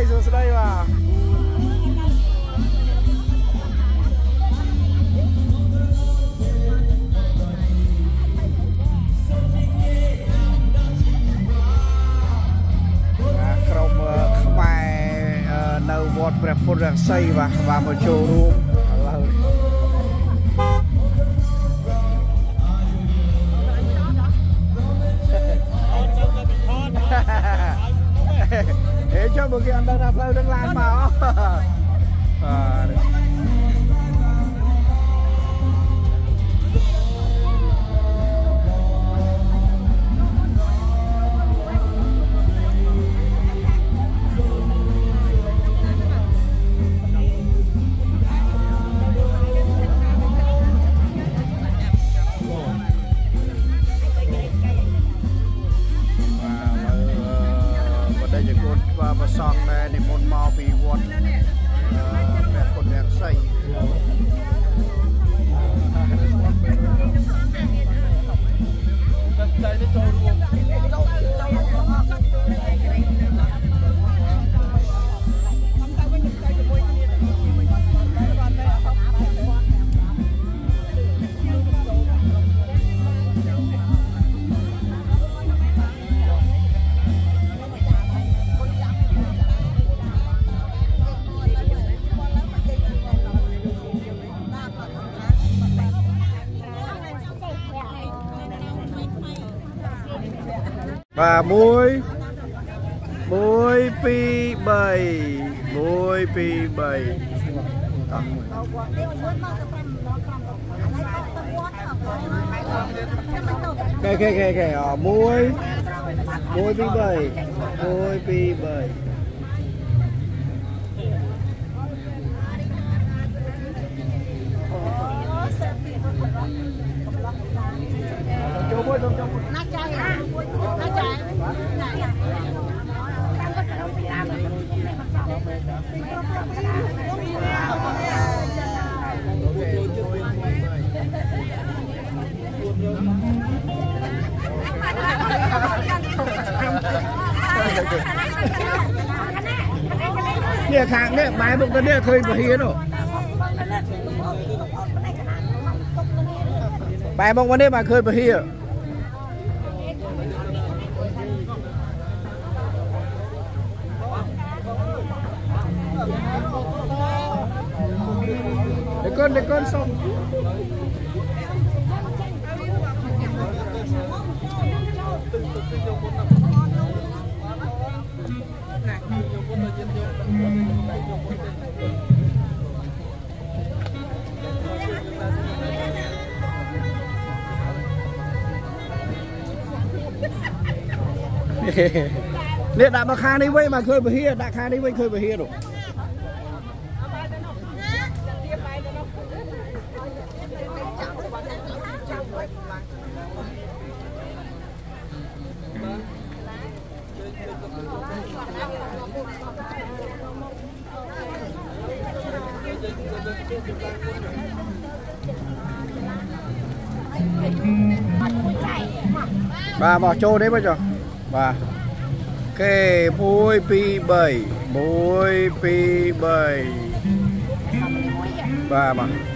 สดีว่ะនៅវត្តព្រះពុទ្ធរាសីបាទមកចូលរួមឥឡូវហេចូលមកគេអត់ដឹងថាផ្លូវនឹងឡើងមកប្រសពតែនិមន្តមកពីវត្តព្រះពុទ្ធរាសីតែទៅចូលរួមបាទ1 2 3 1 2 3 cái 1 2 3 เนี่ยข้างเนี่ยไม้พวกนั้นเนี่ยเคยมาเฮียนหรอไม้พวกนี้มาเคยมาเฮียเด็กก้นส่งเนี่ยดับมาคานี้ไว้มาเคยไปเฮียดับคานี้ไว้เคยไปเฮียหรอbà bỏ trâu đấy bây giờ bà kê bôi pi bảy bà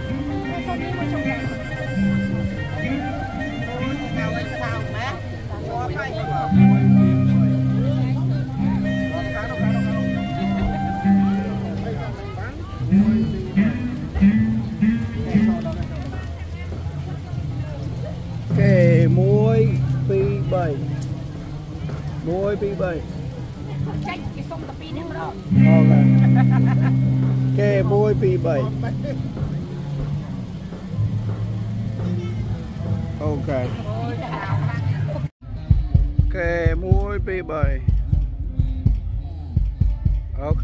kê muối pi bảy kê muối pi bảy ok kê muối pi bảy ok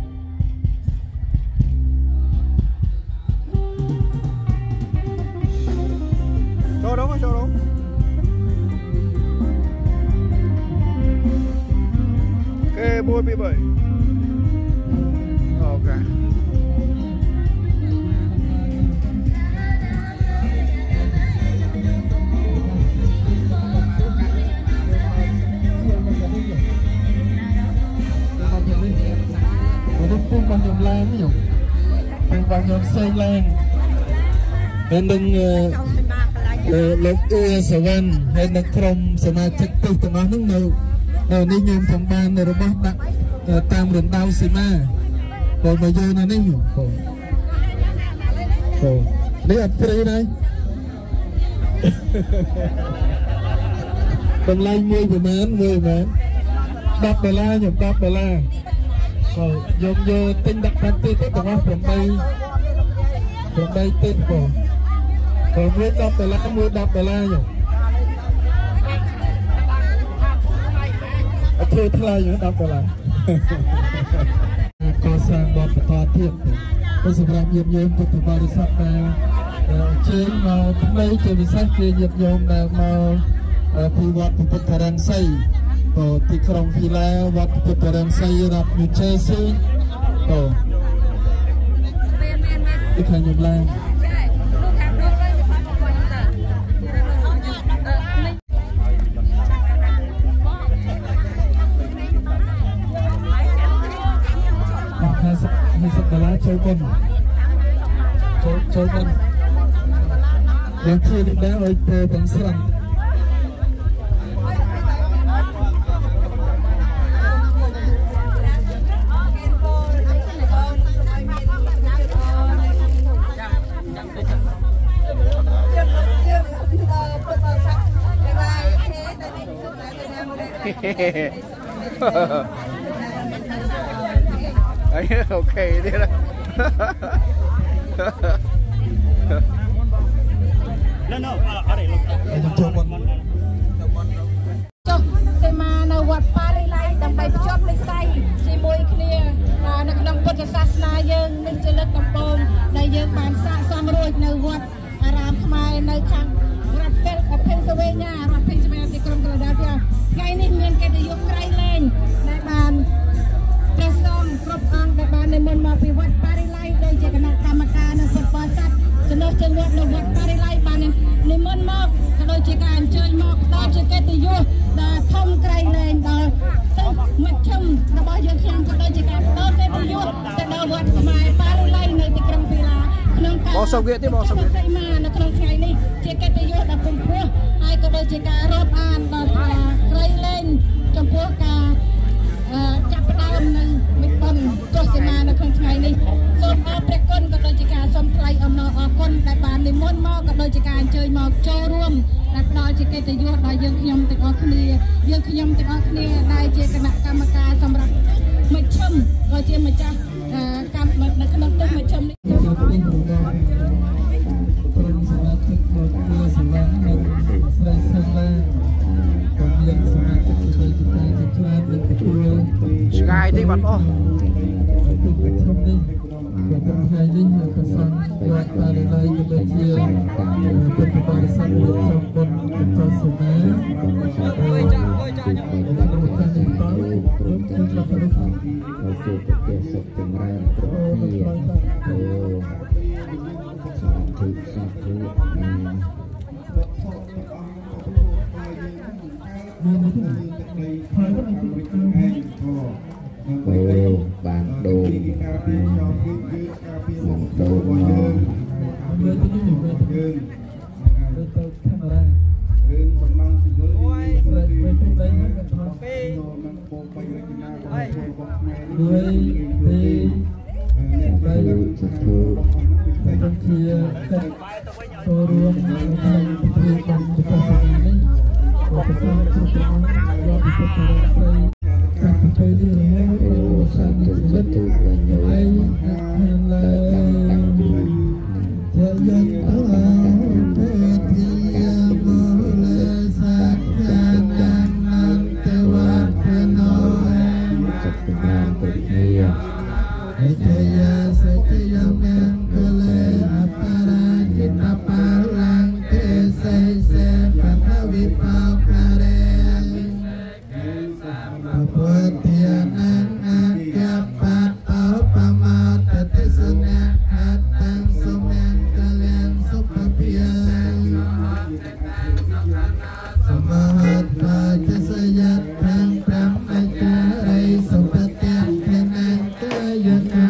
cho đúng kê muối pi bảy ok ពងរបស់ខ្ញុំឡើងខ្ញុំពងរបស់ខ្ញុំផ្សេងឡើងហើយនឹងលោកអ៊ូសវណ្ណហើយនឹងក្រុមសមាជិកទិសទាំងអស់ហ្នឹងនៅនេះខ្ញុំចង់បានរបស់ដាក់តាមរណ្ដៅសីមាបងមកយកនៅនេះបងនេះអត់ព្រីដែរតម្លៃមួយប្រហែល$10ខ្ញុំ$10យកទិញដាក់បានទៀតទាំងអស់8ទៀតបងមួយ$10មួយ$10ខ្ញុំអត់ធ្វើថ្លៃ$10កសាងបទបន្តទៀតទៅសម្រាប់ញាតិញោមពុទ្ធបរិស័ទដែលជើងមកថ្មីជាពិសេសគឺញាតិញោមដែលមកពីវត្តពុទ្ធរាំងសីទីក្រុងវីឡាវត្តពុទ្ធរាំងសីរដ្ឋ New Jersey ទីខាងខ្ញុំឡើង$50ចូលបុណ្យយើងជានេះដែរឲ្យទៅទាំងស្រុង ok đi đó no ở đây luôn sẽ mà nào vật Paris lại đầm bay chóp lên say chỉ môi kia nó đang bật cái sát na dương nên chơi lật tầm bom đại dương bàn xa xăm rồi nào vật Aram khai nơi khang Rapel Pennsylvania thì còn còn đã chưa ngày nay miền cái điều cây lên đại bàn cái sông cướp ăn đại bàn này mình mà bị vật Paris lại đây chỉ cần làm cả nó sập sát cho nó chân vật nó vật Paris lại bàn này mình mà cái đôi chỉ cần chơi mà ta chỉ cái điều đã thông cây lên đó mặt châm nó bao giờ xem cái đôi chỉ cần đó cái điều sẽ đâu vật mà Paris lại nơi thì cầm pila bỏ sông kia tiếp bỏ sông kia mà nó không ngày này chỉ cái điều đã cùng phua ai có đôi chỉ cần rót ăn đó cây lên trong phua cảจับดาวนึงมิดบอลโจสิมาในครั้งไงนี้ส้มอเปรกคนก็โดยจิการส้มไทยอมนอคนแต่บานในม้วนหม้อก็โดยจิการเจยหมอกโจร่วมแต่โดยจิการแต่ยุดโดยยังขยมติดออกเนียยังขยมติดออกเนียได้เจคณะกรรมการสำหรับไม่ชมก็เจมาจากการในคณะตึ้งไม่ชมนี่ Sky đi bạn ô bạn đồ Hãy subscribe cho kênh Ghiền Mì Gõ để không bỏ lỡ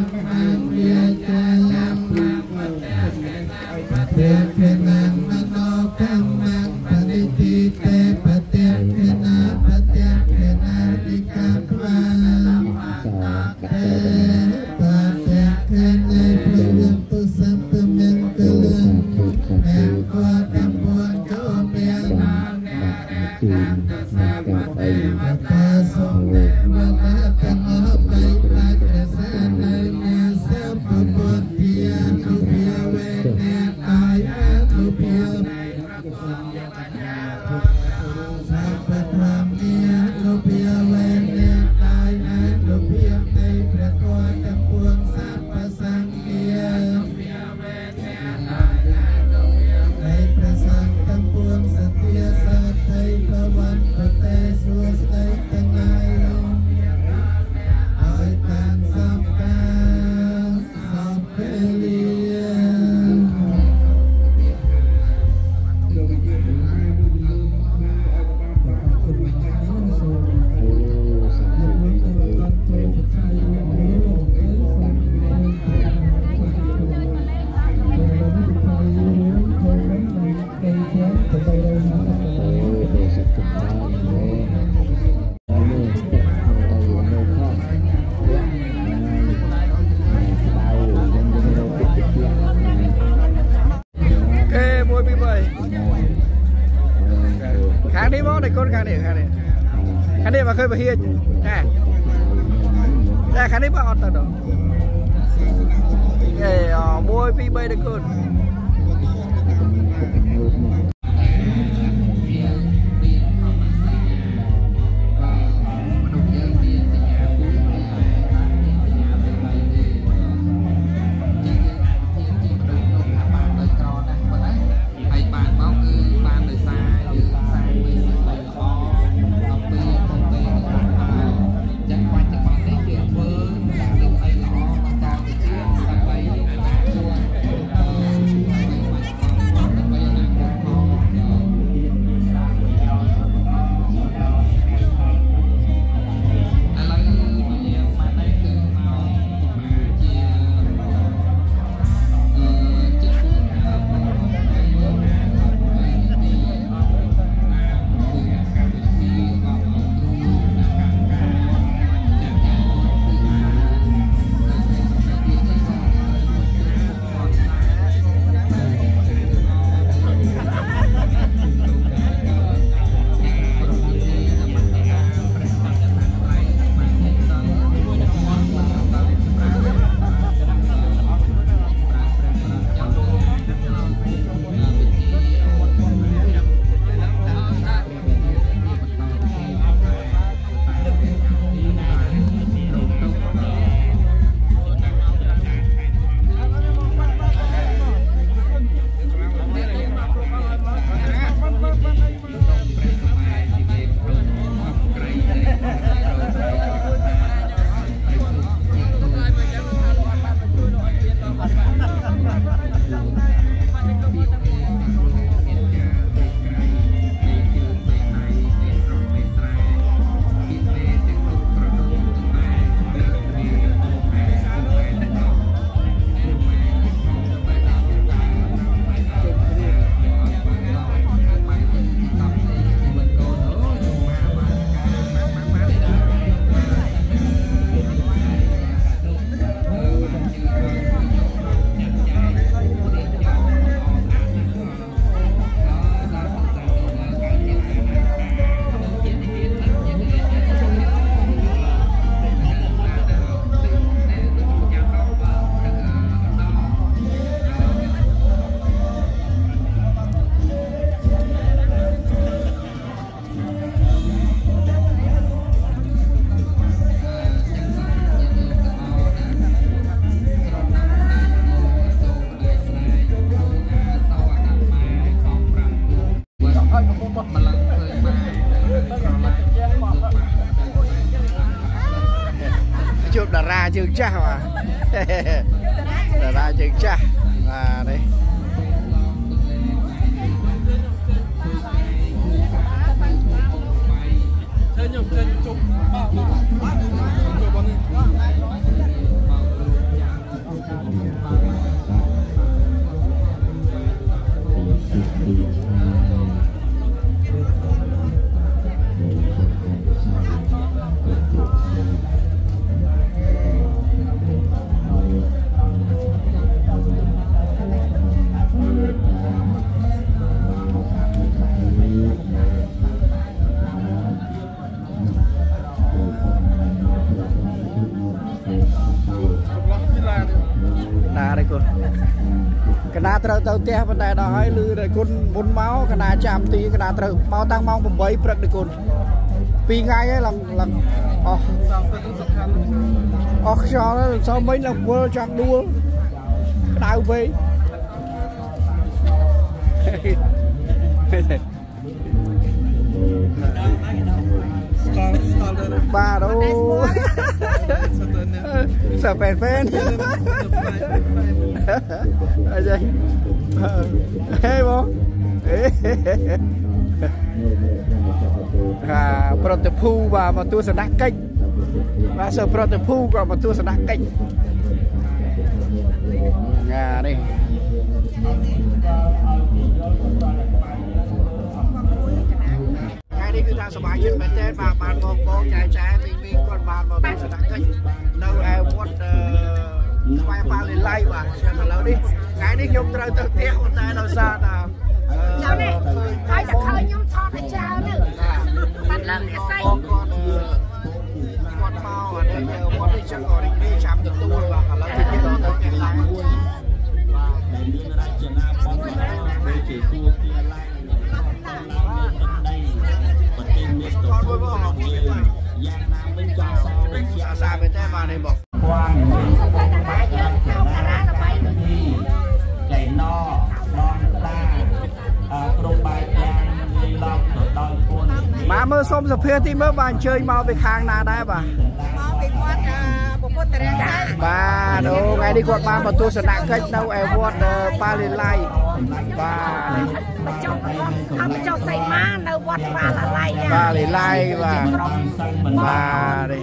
khán đi mà khơi mà hiền nè đây khán đi mà ọt tao đó để môi pi bay được cơn chụp đã ra trường cha mà đã ra trường cha à đây ណាđấy cô cái nàoត្រូវទៅផ្ទះប៉ុន្តែដល់ហើយលឺតែគុណមុនមកកណាចាំទីកណាត្រូវមកតាំងម៉ោង 8 ព្រឹកđấyគុណ2 ថ្ងៃហើយឡើងអស់ខ្យល់សោះមិញឡើងវល់ចង់ដួលក្តៅពេកបាទអូសាប់ពេនអីចឹងហេបងប្រតិភូបាទមកទស្សនកិច្ចបាទសិស្សប្រតិភូក៏មកទស្សនកិច្ចនេះនេះគឺថាសមាជិកមែនទេបាទបានបងចែមីគាត់បានមកទស្សនកិច្ចនៅឯវត្តស្វាយប៉ាលីឡៃបាទចឹងឥឡូវនេះថ្ងៃនេះខ្ញុំត្រូវទៅផ្ទះប៉ុន្តែដោយសារថាចាំនេះហើយតែឃើញខ្ញុំថតឲ្យចោលទៅបាត់ឡើងអ្នកស្អីគាត់មកអានេះវត្តនេះចឹងក៏រីករាយចាំទទួលបាទឥឡូវទៅដល់ទៅផ្ទះឡើងបាទដែលមានរចនាបថដូចជាគួរទីឡើងគាត់មួយបងយ៉ាងណាវិញចង់សងវិញអាសាមែនទេបាទនេះបងគាត់តែយើងហៅតារាដើម្បីនេះចៃណោនតាគ្រប់បែបយ៉ាងលីឡប់ទៅដល់ខ្លួនមកមើលសុំសភាទីមើលបាទអញ្ជើញមកពីខាងណាដែរបាទមកពីវត្តពុទ្ធរាជបាទអូថ្ងៃនេះគាត់បានមកទស្សនកិច្ចនៅឯវត្តប៉ាលីឡៃបាទបញ្ចុះសីមានៅវត្តប៉ាលីឡៃបាទនេះ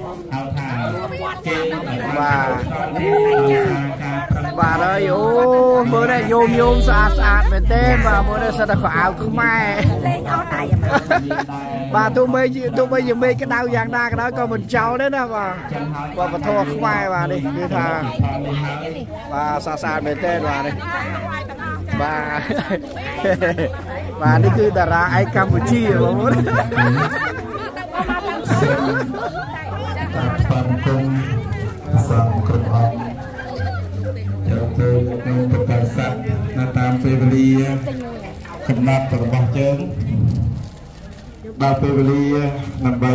បាទហើយអូមើលនេះយមស្អាតមែនទេបាទមើលនេះសិតតែខោអាវខ្មែរបាទទោះបីជាមេឃក្តៅយ៉ាងណាក៏ដោយក៏មិនចោលទេណាបាទវប្បធម៌ខ្មែរបាទនេះគឺថាបាទស្អាតមែនទេបាទនេះបាទនេះគឺតារាឯកកម្ពុជាបងប្អូនបាទគុំសំគ្រប់អត់ចូលទៅក្នុងប្រកាស័ព្ទនៅតាមពេលវេលាកំណត់របស់យើងដល់ពេលវេលាដើម្បី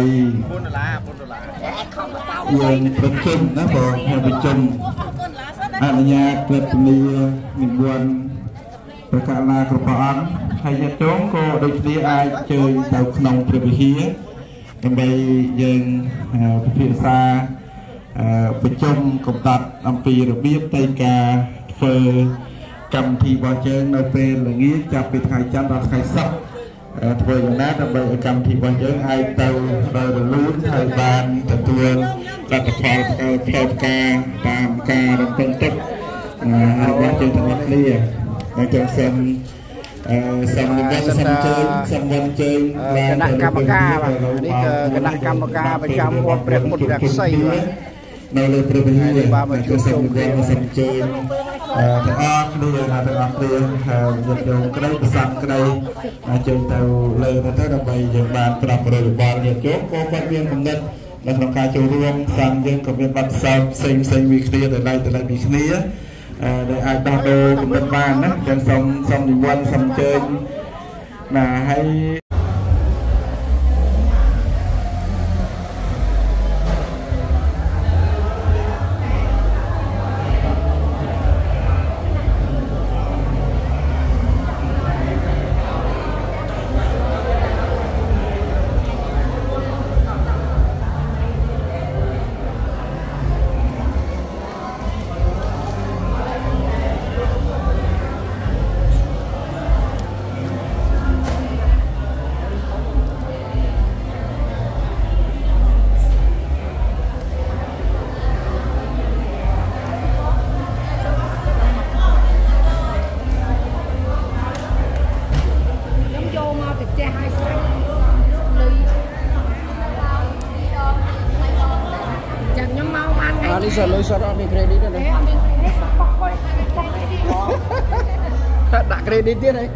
$4យើងប្រជុំណាបងប្រជុំអនុញ្ញាតព្រឹត្តិនីនិមន្តព្រះករុណាគ្រប់ព្រះអង្គហើយញាតិញោមក៏ដូចគ្នាអាចជើញទៅក្នុងព្រះវិហារដើម្បីយើងពិភាក្សាប្រជុំកំដត់អំពីរបៀបនៃការធ្វើកម្មវិធីរបស់យើងនៅពេលល្ងាចចាប់ពីថ្ងៃច័ន្ទដល់ថ្ងៃសុក្រធ្វើយ៉ាងណាដើម្បីឲ្យកម្មវិធីរបស់យើងអាចទៅដល់រលូនហើយបានទទួលលទ្ធផលផ្លែផ្កាតាមការរំពឹងទុករបស់យើងទាំងអស់គ្នាហើយយើងសូមនិមន្តសូមជើញគណៈកម្មការបាទនេះគឺគណៈកម្មការប្រចាំវត្តព្រះពុទ្ធរាជសីនៅលើព្រះវិហារបាទមកជួបជុំគ្នាសូមជើញទាំងអស់គ្នាទាំងអស់គ្នាយកទៅក្តីប្រសាទក្តីជើញទៅលើទៅដើម្បីយើងបានប្រាប់របបញាតិញោមក៏គាត់មានគំនិតនៅក្នុងការចូលរួមសាមយើងក៏មានបទពិសោធន៍ផ្សេងពីគ្នាដែលពីគ្នាដែលអាចដោះដូរគំនិតបានណាចឹងសូមនិមន្តសូមអញ្ជើញណាហើយ Bisa lo isor ambil kredit nih. Tak kredit dia nih.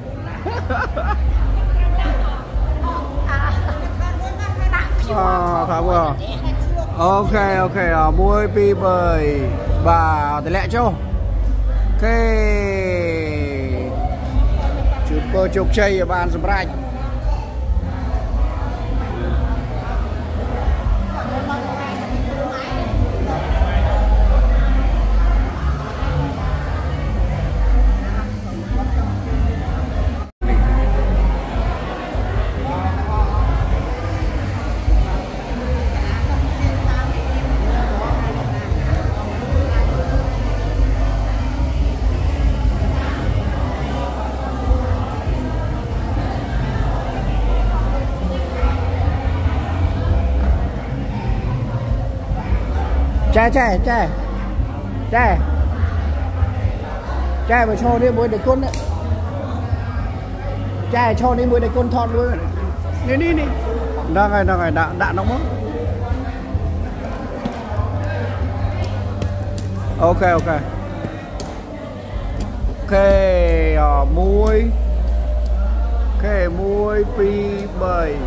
Không à. Ok, mui pi bơi bà để lẹ cho. ជួបពរជោគជ័យឲ្យបានសម្រេចChai mà cho đi muối để con đấy. Chai cho đi muối để con thọt luôn. Đi. Đang rồi, đã nóng mất. Ok. Muối. Muối pi 7.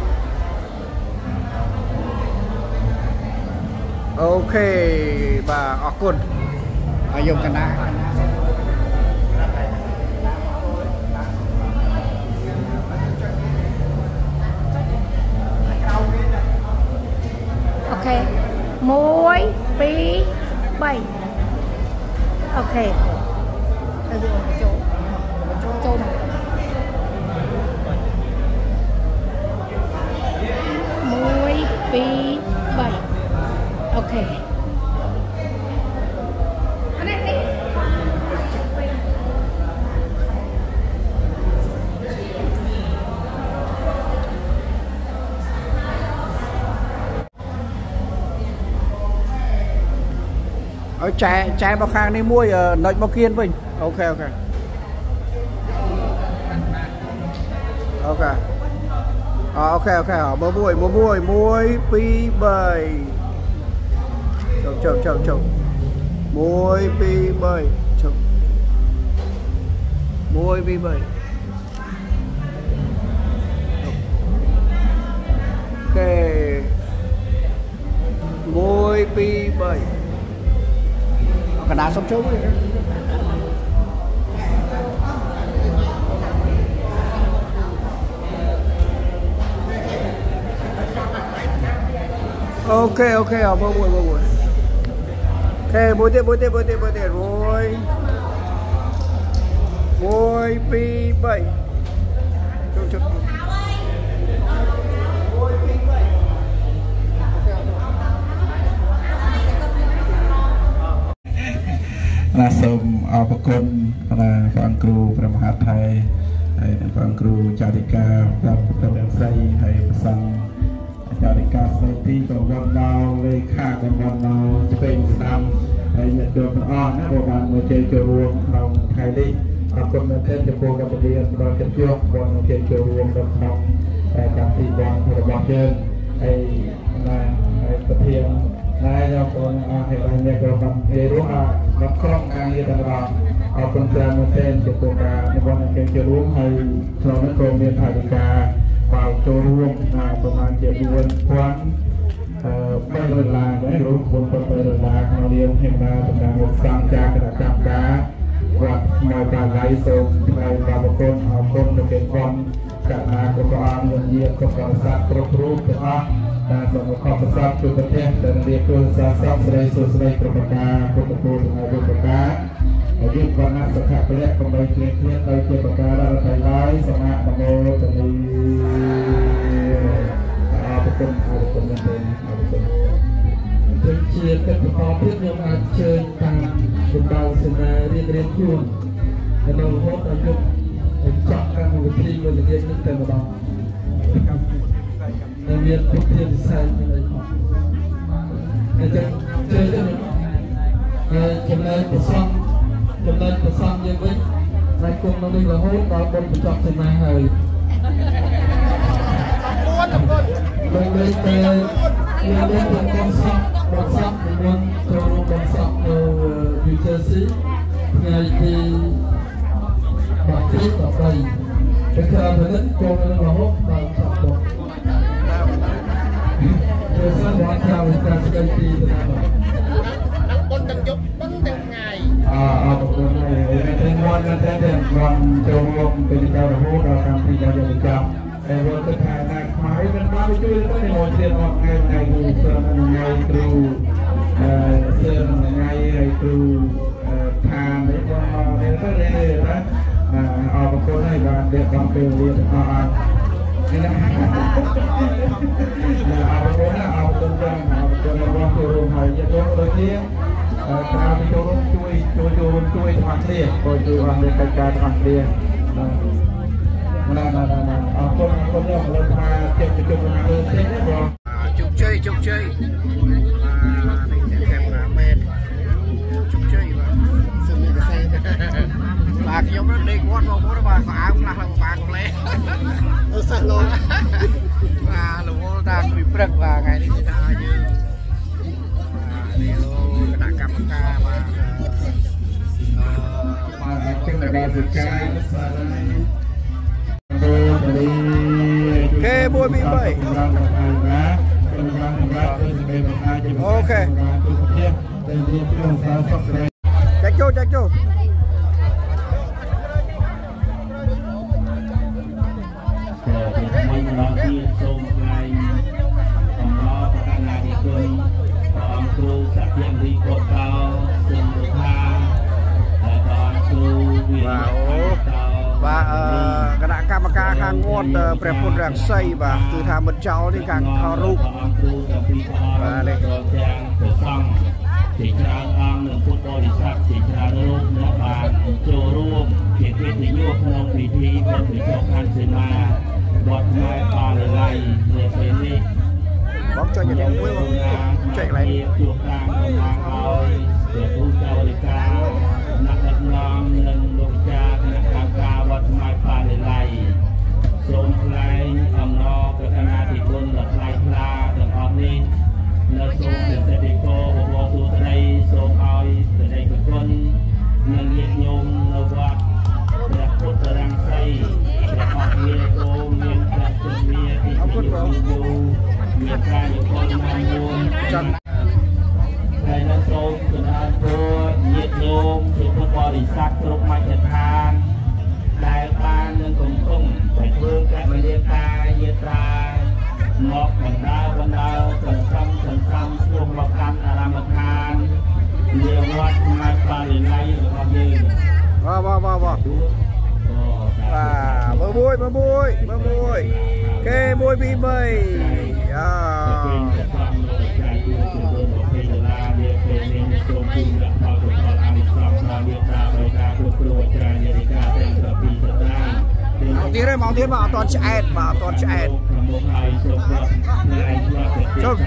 Ok, bà ở cồn dùng cái này. Ok, muối pi 7. Ok. Chỗ muối pi 7. Ok. Ở trái bao khang đi muối nội bao kiên mình. Ok. Ok, bơ muối pi 7. Chồng. Muối pi 7. Chồng. Muối pi 7. Ok. Muối pi 7. Cả đá sống chốt đi. Ok, bơ muối. Ok, muối tiếp rồi. Muối pi 7. Chốt. Muối pi 7. là sớm ở bắc côn là phan cừu from hạt Thái hay phan cừu chào đi ca làm phần xây hay sang chào đi ca xây tí của vòng đào lấy khá của vòng đào spain nam hay nhận được phần on bộ bàn một chơi chơi ruộng đồng khai đi bắc côn là tên cho cô gặp đi ăn đón chân chuột còn chơi chơi ruộng đồng cảm thị vòng của vòng chơi hay là tập hiện này là con hệ thống nhà cầu bằng hệ thống nó không ăn như thế nào ở con trai một tên cho cô cả những con cái chơi uống hay cho nó còn miền Thái cả vào cho uốngประมาณ7 วันquán bây giờ là cái rốn con bây giờ là nó liên hệ là một sang cha cái đặc cá và màu cả lái sâu này và một con được cái con cả là có ăn nhiều nhiều có sát pro đóสมุขภาพทรัพย์จุดประเทศแต่เรียกตัวสาสามสลายสุสลายประกาศประกาศประกาศยึดวันนักสังฆะเละกำลังเคลื่อนโดยเกี่ยวกับการรัฐไทยร้ายสมาธิโมตนีอาบุคคลนั่นเองอาบุคคลถึงเชียร์เป็นพอเพื่อนยมอาเชิญตามคุณดาวสนาเรียนยุ่งแต่เราโหดอายุจับการวิธีมันเรียนนึกแต่มาบ้างเรียนทุกเรียนใส่เลยแต่จะเจอได้จำเลยประซ้ำยังไงในกลุ่มเราได้ละโหดเราบนประจับสมาเลยเลยแต่เรียนเป็นคนซ้ำในวันโจรบนซ้ำนิวเจอร์ซีย์ไงที่บาดเจ็บต่อไปแต่ขณะนั้นโจรละโหดเราซ้ำต่อTerus warga kita sekali itu. Anak pun tenjuk pun tengai. Betul. ចូលរួមពេលទៅរហូតដល់កម្មវិធីដល់យកចាប់ហើយរត់ទៅថាណាខ្មៅមិនបានជួយទៅនេះមកទៀតអត់ថ្ងៃគ្រូសិស្សថ្ងៃគ្រូសិស្សថ្ងៃហើយគ្រូឋាននេះបងនេះទៅណាអរគុណហើយបានរៀបចំពេលវេលាអរអរនេះណាអរគុណណាអរគុណចឹងអរគុណរបស់ចូលរួមហើយយកដូចនេះក្រៅពីចូលរួមជួយទាំងអស់គ្នាក៏ជួយអស់លើកិច្ចការទាំងអស់គ្នាណាអរគុណខ្ញុំលើកថាជិះប្រជុំខាងលើផ្សេងណាបងជោគជ័យនេះតែកាមេរ៉ាមែនជោគជ័យបាទសុំកសែបាទខ្ញុំនឹងដេកវត្តបងប្អូនបាទក៏អាវខ្លះឡើងបានផ្លេសិស្សលោកបាទរវល់តាមពីព្រឹកបាទថ្ងៃនេះថាយើងនេះលោកគណៈកម្មការបាទជិះដល់វិកាយគេមួយពី3អូខេចាច់ចូលក៏ពីថ្មីម្ដងទៀតសូមថ្លែងអំណរប្រកាសណាទីគុណព្រះអង្គគ្រូសក្តិរីកោតកោសូមថាព្រះអង្គគ្រូវាបាទគណៈកម្មការខាងវត្តព្រះពុទ្ធរាំងសីបាទគឺថាមិនចោលទេការខោរូបបាទនេះទាំងព្រះសង្ឃជាច្រើនអង្គនិងពុទ្ធបរិស័ទជាច្រើនរូបអ្នកបានចូលរួមជាកិត្តិយសក្នុងពិធីបុណ្យវិសាខសីមាវត្តផ្នែកបាលល័យនៅពេលនេះបងចុចយ៉ាងមួយបងចុចកន្លែងជួបតាមកម្លាំងឲ្យព្រះគ្រូចៅរិកាអ្នកដឹកនាំនិងលោកចាគណៈកម្មការវត្តផ្នែកបាលល័យសូមថ្លែងអំណរប្រកាសណាទីគុណដ៏ថ្លៃថ្លាទាំងអស់នេះនៅសូមព្រះសិទ្ធិគោបបរទូត្រីសូមឲ្យសេចក្តីគុណនិងញាតិញោមនៅវត្តព្រះពុទ្ធរាំងសីព្រះអង្គមានគោមានព្រះជន្មាទីគុណមានការយល់ណាមួយចំហើយនៅសូមគណៈគោញាតិញោមជាពុទ្ធបរិស័ទគ្រប់មជ្ឈដ្ឋានដែលបាននឹងកំពុងតែធ្វើកតញ្ញូតាយាត្រាមកបណ្ដាសន្សំស្រុកមកកាន់អារាមដ្ឋានជាវត្តផ្នែកបាលល័យរបស់យើងបាទមួយគេមួយពី3មកទៀតបាទអត់តឆ្អែតចុះ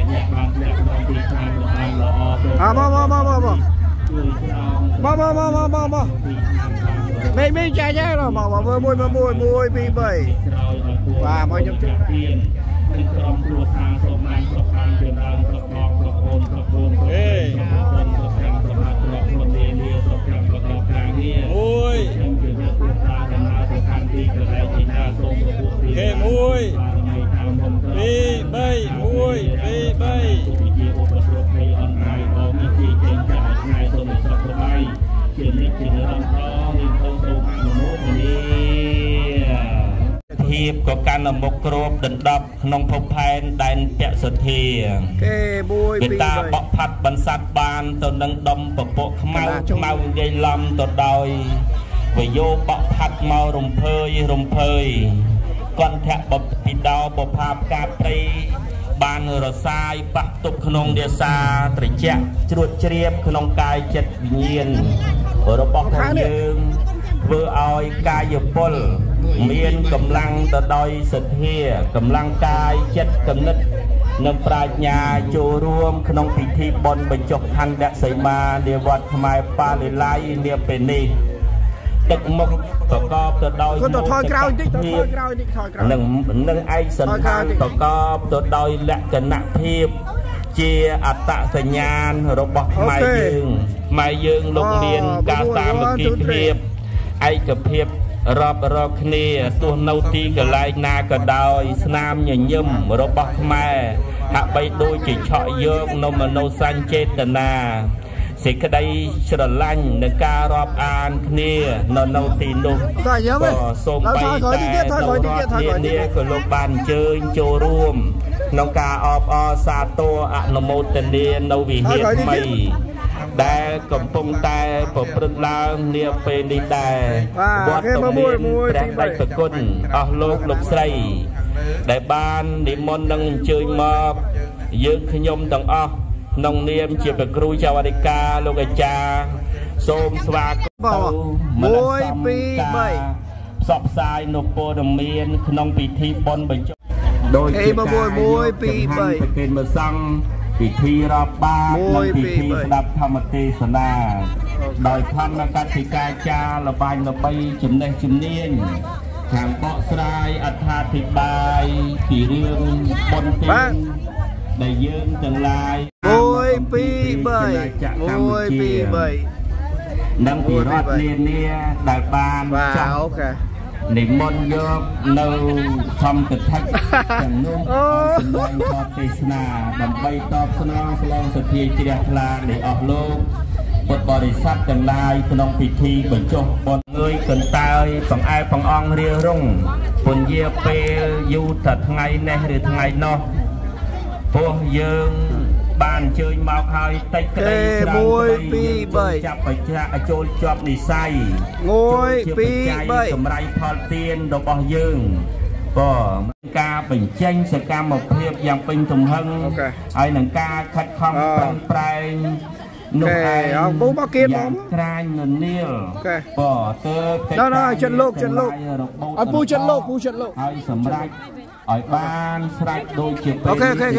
មេចាច់ហើយមក1 2 3បាទមកខ្ញុំជួយក្រុមគ្រួសារសូមបានប្រកាសជាដើមប្រកបប្រកូនប្រកូនអេប្រចាំប្រមាថប្រកបនានាប្រចាំប្រកបការងារអូយខ្ញុំជាអ្នកគ្រួសារដំណើរទៅកាន់ទីកន្លែងទីណាសូមប្រពោះទីគេ1 2 3 1 2 3ជាឧបទ្រពនៃអនឡាញក៏មានជាចេញចាក់ថ្ងៃសូមឲ្យសុខសប្បាយជានិច្ចជានិរន្តរ៍មានសូមអនុមោទនាភាពក៏កាន់មុខគ្របដណ្ដប់ក្នុងភពផែនដែនពសុធាគេ1 2 3វាតាបក់ផាត់បន្សាត់បានទៅនឹងដុំពពកខ្មៅនិយាយឡំទៅដោយវាយោបក់ផាត់មករំភើយគន្ធៈបពីដោបផាបកាព្រៃបានរសាយប៉ះទប់ក្នុងរាសាត្រជាក់ជ្រួតជ្រាបក្នុងកាយចិត្តវិញ្ញាណរបស់យើងធ្វើឲ្យកាយពលមានកម្លាំងទៅដោយសទ្ធាកម្លាំងកាយចិត្តគំនិតនិងប្រាជ្ញាចូលរួមក្នុងពិធីបុណ្យបញ្ចុះខន្ធសីមានាវត្តខ្មែរបាលល័យនាពេលនេះទឹកមុខប្រកបទៅដោយថយក្រោយតិចនឹងឯកសណ្ឋានប្រកបទៅដោយលក្ខណៈភាពជាអត្តសញ្ញាណរបស់ខ្មែរយើងលោកមានការសាមគ្គីភាពឯកភាពរាប់រកគ្នាទោះនៅទីកន្លែងណាក៏ដោយស្នាមញញឹមរបស់ខ្មែរហាក់បីដូចជាឆក់យកនៅមនោសញ្ចេតនាសេចក្តីស្រឡាញ់នៃការរាប់អានគ្នានៅទីនោះក៏សូមបីតែនាក៏លោកបានអញ្ជើញចូលរួមក្នុងការអបអរសាទរអនុមោទនានៅវិហារថ្មីដែលកំពុងតែប្រព្រឹត្តឡើងនាពេលនេះដែរវត្តទំនៀមព្រះដេចប្រគុណអស់លោកស្រីដែលបាននិមន្តនឹងអញ្ជើញមកយើងខ្ញុំទាំងអស់ក្នុងនាមជាព្រះគ្រូចៅអធិការលោកអាចារ្យសូមស្វាគមន៍1 2 3ផ្សព្វផ្សាយនូវព័ត៌មានក្នុងពិធីបុណ្យបញ្ចុះដោយជាការ1 2 3ប្រគេនម្សង្ឃពិធីរាប់បាតនិងពិធីស្ដាប់ធម្មទេសនាដោយធម្មកថាចារល្បាញល្បីចំណេះជំនាញខាងបកស្រាយអត្ថាធិប្បាយពីរឿងបុណ្យទានដែលយើងទាំងឡាយ1 2 3និងពីរដ្ឋនានាដែលបានចាស់និមន្តយកនៅធម្មកថាទាំងនោះសម្ដែងធម៌ទេសនាដើម្បីតបស្នងស្លងសទ្ធាជ្រះថ្លានៃអស់លោកពុទ្ធបរិស័ទទាំងឡាយក្នុងពិធីបញ្ចុះបុណ្យងើយកន្តើយបង្អែបង្អង់រារងពន្យាពេលយូរតែថ្ងៃនេះឬថ្ងៃនោះពោះយើងបានអញ្ជើញមកហើយតិចក្តីច្រើនចាប់បច្ចៈចូលជាប់និស័យ1 2 3សម្រៃផលទានរបស់យើងក៏ការបញ្ចេញសកម្មភាពយ៉ាងពេញទំហឹងហើយនឹងការខិតខំប្រឹងប្រែងនោះឯងអពុមកគៀនមកក្រាញននាលក៏ទៅចិនលោកអពុចិនលោកហើយសម្រាប់ឲ្យបានស្រេចដូចជាពេលអូខេ1 2 3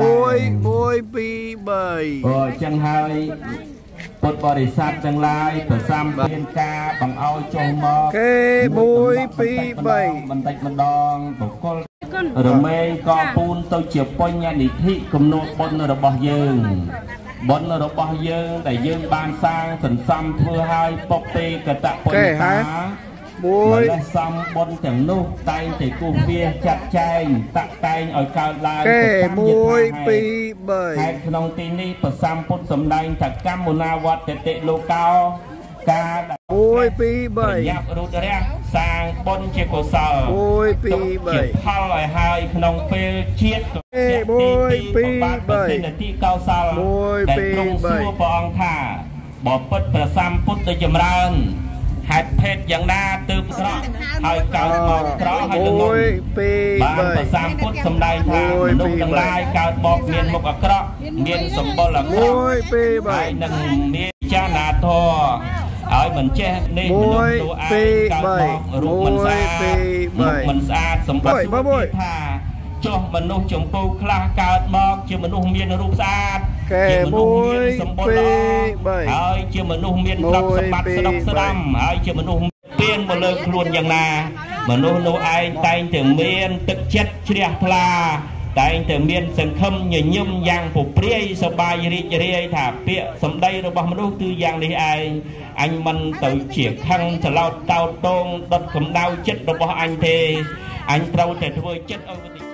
ចឹងហើយពុទ្ធបរិស័ទទាំងឡាយប្រសាមមានការបង្អោយចុះមកគេ1 2 3បន្តិចម្ដងបកលរមែងក៏ពូនទៅជាបញ្ញនិធិគំនូតបុណ្យរបស់យើងបុណ្យរបស់យើងដែលយើងបានសាងសន្សំធ្វើឲ្យពុកទេកតពុញតាមួយសំបុណ្យទាំងនោះតែងតែគូសវាចាត់ចែងតាក់តែងឲ្យកើតឡើង1 2 3ហើយក្នុងទីនេះប្រសាមពុទ្ធសម្ដែងថាកម្មមុណាវត្តតិលោកោការ1 2 3យ៉ាប់រូតរះសាងបុណ្យជាកុសល1 2 3ផលឲ្យហើយក្នុងពេលជាតិក៏1 2 3នាទីកោសលដែលទ្រង់សួរព្រះអង្គថាបើពិតប្រសាមពុទ្ធចម្រើនហេតុភេទយ៉ាងណាទើបស្រក់ហើយកើតមកក្រហើយល្ងងបានប្រសាមពុទ្ធសម្ដែងថាមនុស្សទាំងឡាយកើតមកមានមុខអាក្រក់មានសម្បុរអាក្រក់ហើយនឹងមានចាណាធរហើយមិនចេះនេះមនុស្សទូឯងកើតមករូបមិនស្អាតមុខមិនស្អាតសម្បត្តិថាចុះមនុស្សចម្ពោះខ្លះកើតមកជាមនុស្សមានរូបស្អាតជាមនុស្សមានសម្បុរល្អហើយជាមនុស្សមានទ្រព្យសម្បត្តិស្ដុកស្ដម្ភហើយជាមនុស្សពៀនមកលើខ្លួនយ៉ាងណាមនុស្សនោះឯងតែងតែមានទឹកចិត្តជ្រះថ្លាតែងតែមានសង្ឃឹមញញឹមយ៉ាងពុព្រាយសប្បាយរីករាយថាពាក្យសម្ដីរបស់មនុស្សគឺយ៉ាងនេះឯងអញមិនទៅជាខឹងច្រឡោតតោតតងដុតកម្ដៅចិត្តរបស់អញទេអញត្រូវតែធ្វើចិត្តឲ្យ